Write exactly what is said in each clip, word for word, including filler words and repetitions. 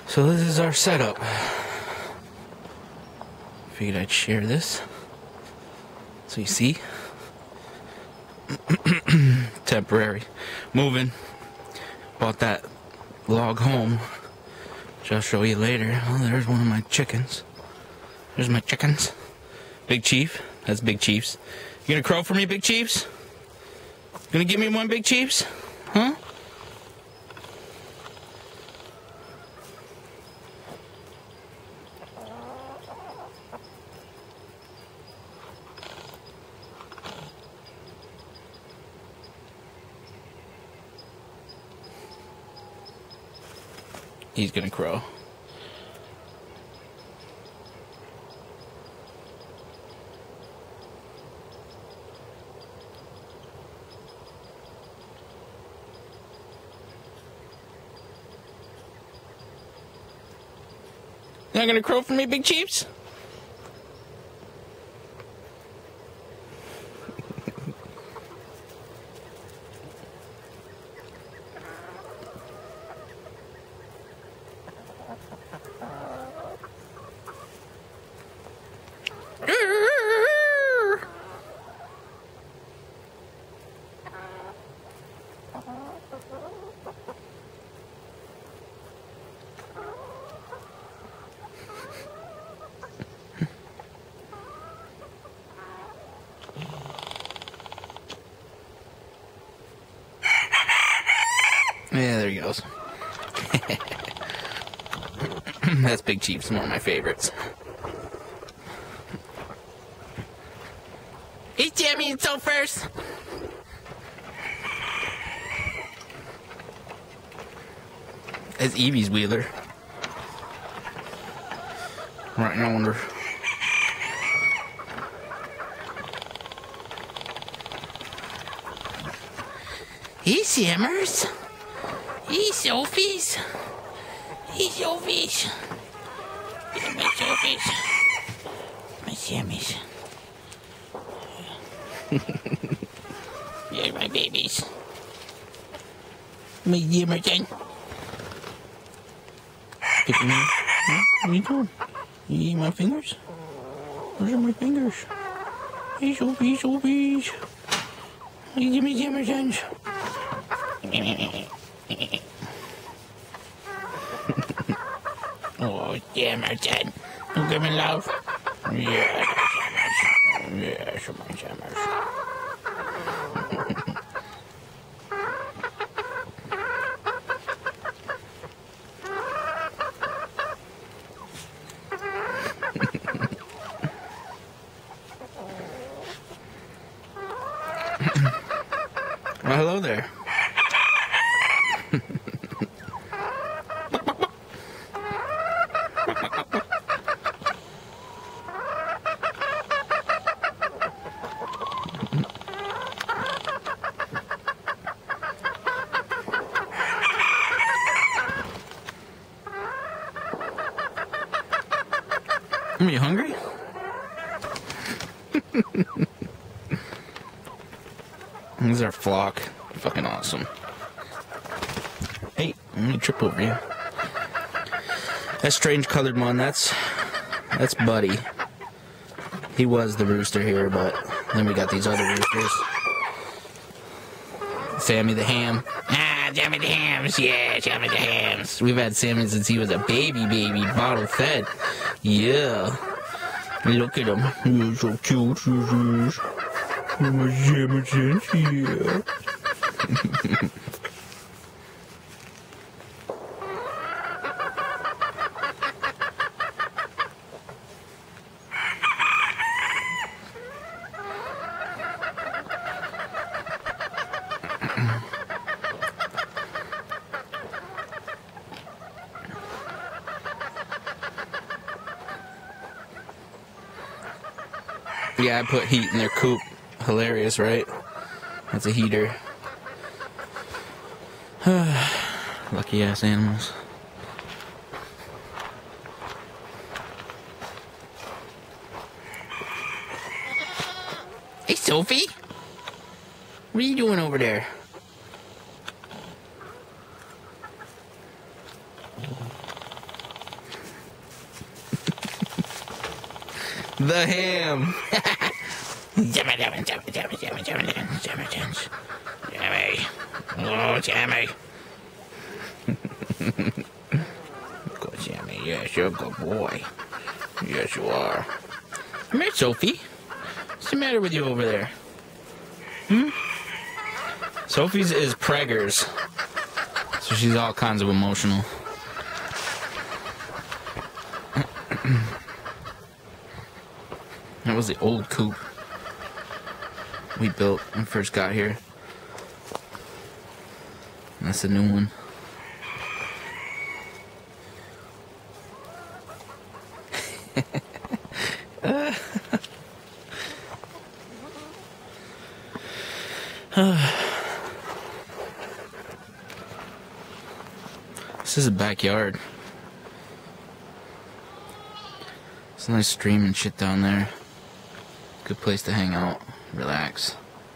So this is our setup. Figured I'd share this so you see. Temporary. Moving. Bought that log home, which I'll show you later. Oh, there's one of my chickens. There's my chickens. Big Chief. That's Big Chiefs. You gonna crow for me, Big Chiefs? Gonna give me one, Big Chiefs? Huh? He's gonna crow. Not gonna crow for me, Big Chiefs? Yeah, there he goes. That's Big Chief's, one of my favorites. Hey, Jamie, it's so first. That's Evie's Wheeler. Right now, I wonder. Hey, Simmers. Hey, Sophies. Hey, Sophies. Yeah, my Sophies. My Sammies. Yeah, my babies. My Jimmerton. Pick me. Huh? What are you doing? You eating my fingers? Where's my fingers? Hey, Sophies, Sophies. Hey, give me Jimmertons. Oh, Jimmerton. You give me love? Yeah, Jammers. Yeah, my Jammers. Well, hello there. Are you hungry? This is our flock. Fucking awesome. Hey, I'm gonna trip over you. That strange colored one, that's that's Buddy. He was the rooster here, but then we got these other roosters. Sammy the Ham. Ah, Sammy the Hams. Yeah, Sammy the Hams. We've had Sammy since he was a baby, baby, bottle fed. Yeah. Look at him. He's so cute. Oh, my Sammy, yeah. Yeah, I put heat in their coop. Hilarious, right? That's a heater. Lucky ass animals. Hey, Sophie. What are you doing over there? The ham. Jimmy, Jimmy, Jimmy, Jimmy, Jimmy, Jimmy, Jimmy, Jimmy, Jimmy. Oh, Jimmy. Good Jimmy, yes, you're a good boy. Yes, you are. Come here, Sophie. What's the matter with you over there? Hmm? Sophie's is preggers, so she's all kinds of emotional. That was the old coop we built when we first got here. And that's the new one. This is a backyard. It's a nice stream and shit down there. Good place to hang out, relax.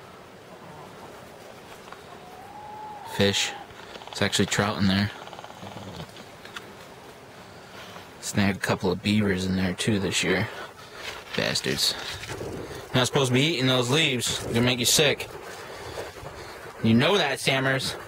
Fish. It's actually trout in there. Snagged a couple of beavers in there too this year. Bastards. You're not supposed to be eating those leaves. They're gonna make you sick. You know that, Sammers.